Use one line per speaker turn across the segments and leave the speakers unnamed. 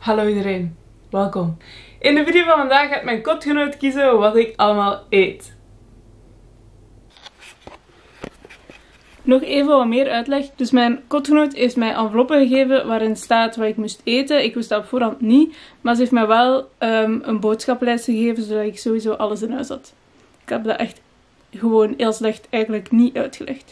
Hallo iedereen, welkom. In de video van vandaag gaat mijn kotgenoot kiezen wat ik allemaal eet. Nog even wat meer uitleg. Dus mijn kotgenoot heeft mij enveloppen gegeven waarin staat wat ik moest eten. Ik wist dat op voorhand niet, maar ze heeft mij wel een boodschappenlijst gegeven zodat ik sowieso alles in huis had. Ik heb dat echt gewoon heel slecht eigenlijk niet uitgelegd.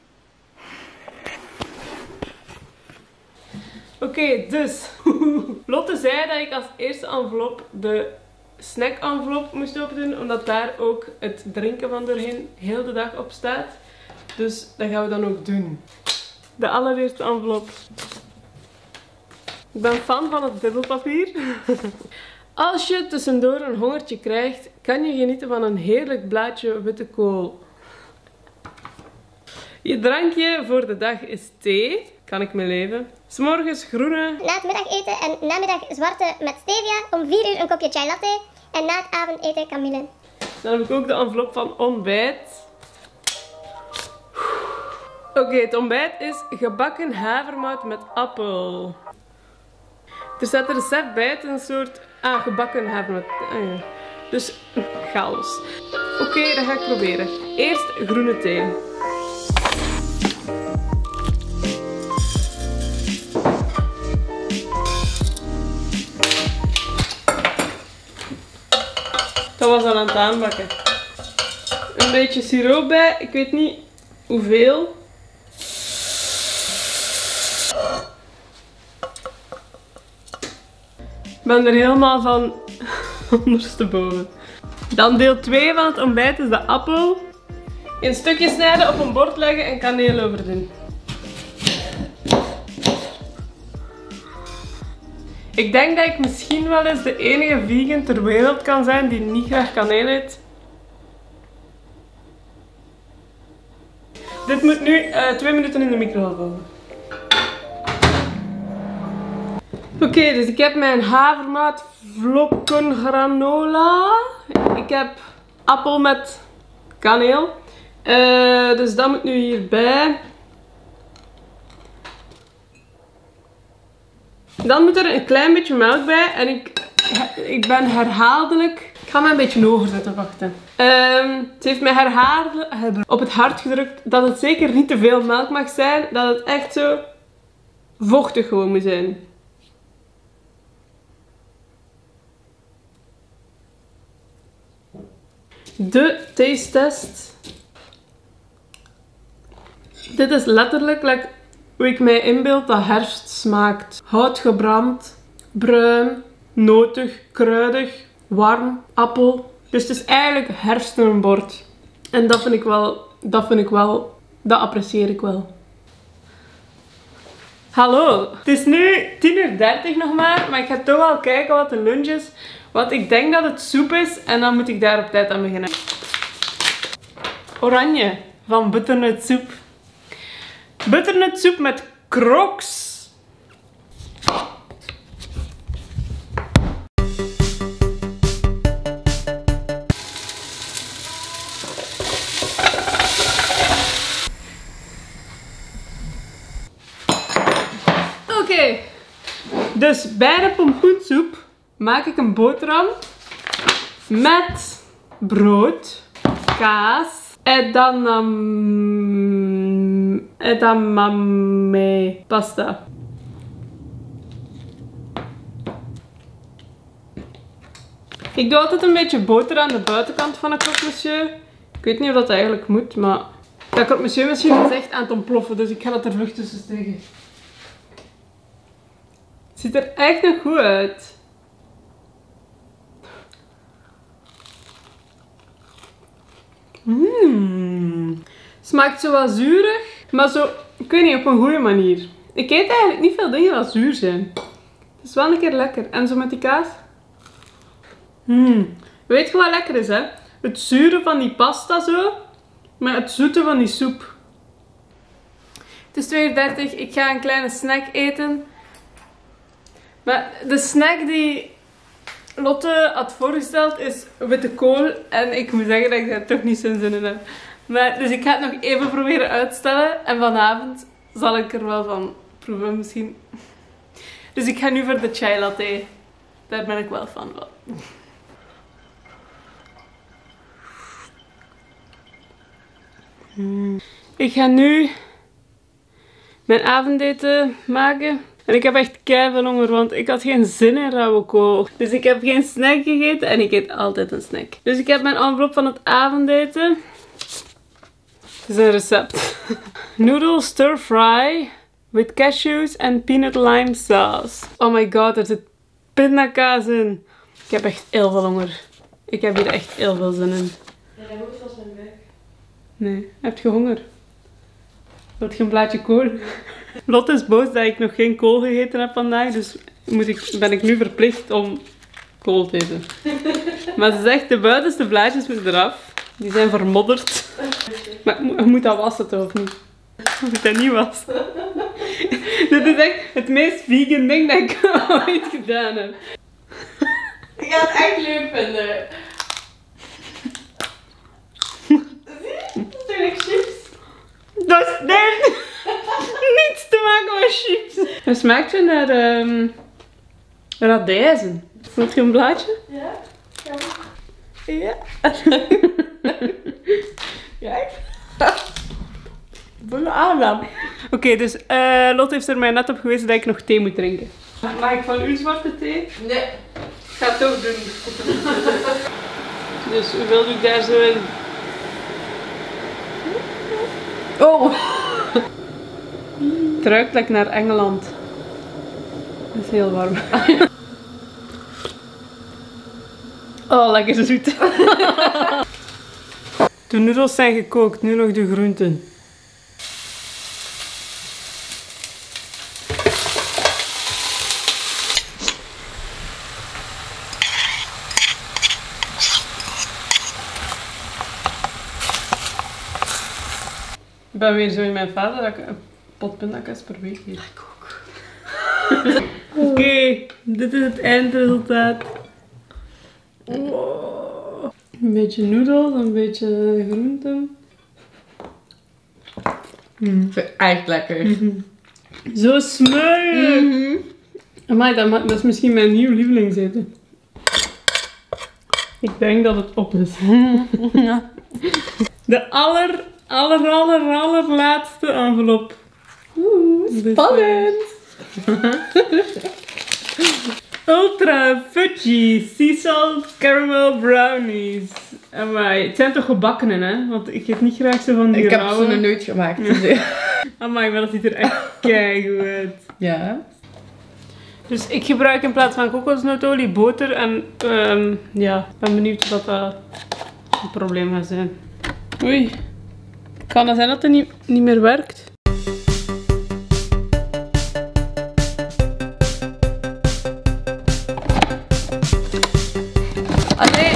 Oké, dus Lotte zei dat ik als eerste envelop de snack-envelop moest openen, omdat daar ook het drinken van doorheen heel de dag op staat. Dus dat gaan we dan ook doen. De allereerste envelop. Ik ben fan van het dubbelpapier. Als je tussendoor een hongertje krijgt, kan je genieten van een heerlijk blaadje witte kool. Je drankje voor de dag is thee. Kan ik mee leven. 's Morgens groene.
Na het middageten en namiddag zwarte met stevia. Om 4 uur een kopje chai latte. En na het avondeten kamille.
Dan heb ik ook de envelop van ontbijt. Oké, het ontbijt is gebakken havermout met appel. Er staat een recept bij, het is een soort gebakken havermout. Ja. Dus chaos. Oké, dat ga ik proberen. Eerst groene thee. Dat was al aan het aanbakken. Een beetje siroop bij, ik weet niet hoeveel. Ik ben er helemaal van ondersteboven. Dan deel 2 van het ontbijt is de appel. In stukjes snijden, op een bord leggen en kaneel over doen. Ik denk dat ik misschien wel eens de enige vegan ter wereld kan zijn die niet graag kaneel eet. Dit moet nu 2 minuten in de microgolf. Oké, dus ik heb mijn havermout vlokken granola. Ik heb appel met kaneel. Dus dat moet nu hierbij. Dan moet er een klein beetje melk bij. En ik ben herhaaldelijk... Ik ga me een beetje hoger zetten, wachten. Ze heeft mij herhaaldelijk op het hart gedrukt dat het zeker niet te veel melk mag zijn. Dat het echt zo vochtig gewoon moet zijn. De taste test. Dit is letterlijk hoe ik mij inbeeld dat herfst smaakt. Houtgebrand, bruin, notig, kruidig, warm, appel. Dus het is eigenlijk herfst in een bord. En dat apprecieer ik wel. Hallo, het is nu 10:30 nog maar ik ga toch wel kijken wat de lunch is. Want ik denk dat het soep is en dan moet ik daar op tijd aan beginnen. Oranje van butternutsoep. Butternutsoep met Crocs. Oké, dus bij de pompoensoep maak ik een boterham met brood, kaas, edamame pasta. Ik doe altijd een beetje boter aan de buitenkant van een croque monsieur. Ik weet niet of dat eigenlijk moet, maar dat croque monsieur misschien is echt aan het ontploffen, dus ik ga dat er vlug tussen steken. Het ziet er echt nog goed uit. Smaakt zo wat zuurig, maar zo, ik weet niet, op een goede manier. Ik eet eigenlijk niet veel dingen dat zuur zijn. Het is wel een keer lekker. En zo met die kaas. Weet je wat lekker is, hè? Het zure van die pasta zo, met het zoete van die soep. Het is 2:30, ik ga een kleine snack eten. Maar de snack die Lotte had voorgesteld is witte kool. En ik moet zeggen dat ik daar toch niet zo'n zin in heb. Maar, dus ik ga het nog even proberen uitstellen. En vanavond zal ik er wel van proeven misschien. Dus ik ga nu voor de chai latte. Daar ben ik wel fan van. Ik ga nu mijn avondeten maken. En ik heb echt keiveel honger, want ik had geen zin in rauwe kool. Dus ik heb geen snack gegeten en ik eet altijd een snack. Dus ik heb mijn envelop van het avondeten. Het is een recept. Noodle stir fry with cashews and peanut lime sauce. Oh my god, er zit pindakaas in. Ik heb echt heel veel honger. Ik heb hier echt heel veel zin in.
Ja, dat moet vast mijn buik.
Nee, heb je honger? Wilt je een blaadje kool? Lotte is boos dat ik nog geen kool gegeten heb vandaag, dus ben ik nu verplicht om kool te eten. Maar ze zegt, de buitenste blaadjes moeten eraf. Die zijn vermodderd. Maar je moet dat wassen toch, of niet? Je moet dat niet wassen. Dit is echt het meest vegan ding dat ik ooit gedaan heb.
Ik ga het echt leuk vinden. Zie je? Dat zijn echt chips.
Dat is niets te maken met chips. Het smaakt zo naar radijzen. Wilt je een blaadje?
Ja?
Ja.
Kijk. Volle aandacht.
Oké, dus Lotte heeft er mij net op gewezen dat ik nog thee moet drinken. Mag ik van u zwarte thee?
Nee.
Ik ga het toch doen. Dus hoeveel doe ik daar zo in?
Oh.
Het ruikt lekker naar Engeland. Het is heel warm. Oh, lekker zoet. De noedels zijn gekookt, nu nog de groenten. Ik ben weer zo in mijn vader dat ik een pot pindakaas per week eet. Ik ook. Oké, dit is het eindresultaat. Wow. Een beetje noedels, een beetje groenten.
Echt lekker.
Zo smerig! Amai, dat is misschien mijn nieuw lievelingseten. Ik denk dat het op is. De allerlaatste envelop.
Spannend!
Ultra fudgy sea salt caramel brownies. Amai, het zijn toch gebakkenen, hè? Want ik eet niet graag zo van die
Ik heb
rauwe.
ze nog nooit gemaakt. Dus.
Amai, maar dat ziet er echt keigoed uit.
Ja.
Dus ik gebruik in plaats van kokosnootolie boter en ja, ik ben benieuwd of dat een probleem gaat zijn. Oei, kan het zijn dat het niet meer werkt?
Allee.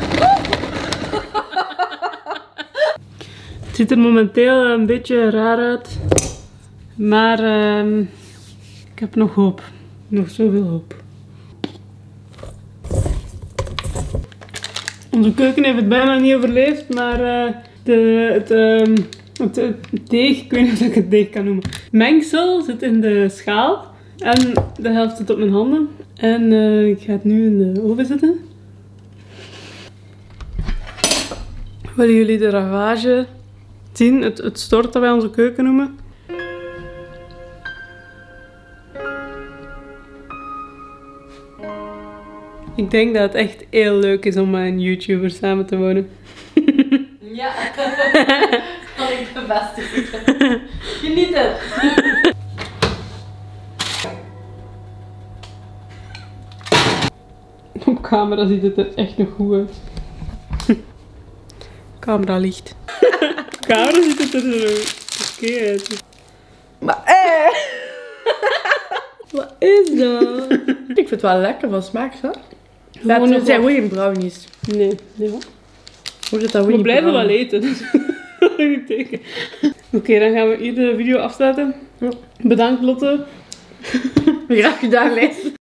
Het ziet er momenteel een beetje raar uit, maar ik heb nog hoop. Nog zoveel hoop. Onze keuken heeft het bijna niet overleefd, maar het deeg, ik weet niet of ik het deeg kan noemen. Mengsel zit in de schaal en de helft zit op mijn handen. En ik ga het nu in de oven zetten. Willen jullie de ravage zien? Het stort dat wij onze keuken noemen. Ik denk dat het echt heel leuk is om met een YouTuber samen te wonen.
Ja. Kan ik bevestigen. Genieten.
Op camera ziet het er echt nog goed uit. Camera licht. Op camera ziet het er oké uit.
Maar Wat is dat? Ik vind het wel lekker van smaak, hè?
Gewoon
Het
nog
zijn
wat-
goeie brownies.
Nee, nee hoor.
Hoe zit dat
We
goeie
blijven wel
brownies?
eten. Dus dat is een goed teken. Oké, dan gaan we hier de video afsluiten.
Ja.
Bedankt Lotte.
Graag gedaan, Lijs.